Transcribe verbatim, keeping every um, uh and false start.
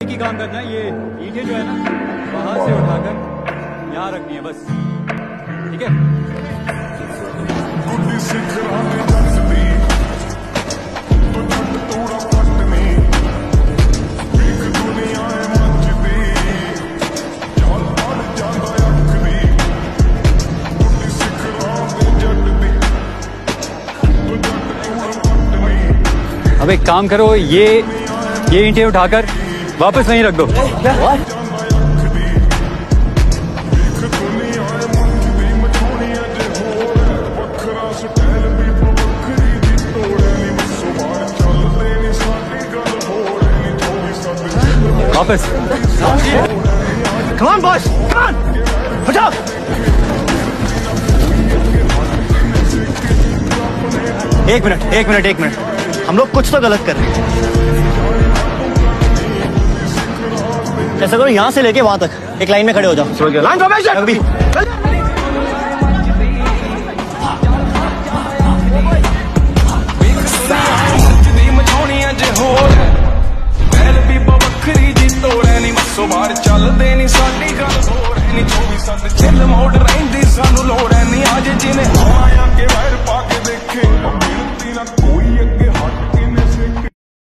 एक ही काम करना है, ये ईंटें जो है ना वहां से उठाकर यहाँ रखनी है बस, ठीक है। अब एक काम करो, ये ये ईंटें उठाकर वापस वहीं रख दो। वापस। Come on, boys! Come on! बचाओ! एक मिनट एक मिनट एक मिनट हम लोग कुछ तो गलत कर रहे हैं। ऐसा करो, यहाँ से लेके वहां तक एक लाइन में खड़े हो जाओ। Line formation! अभी बाहर चलते नहीं साडी गल हो रही नहीं चौबीस चिल मोड़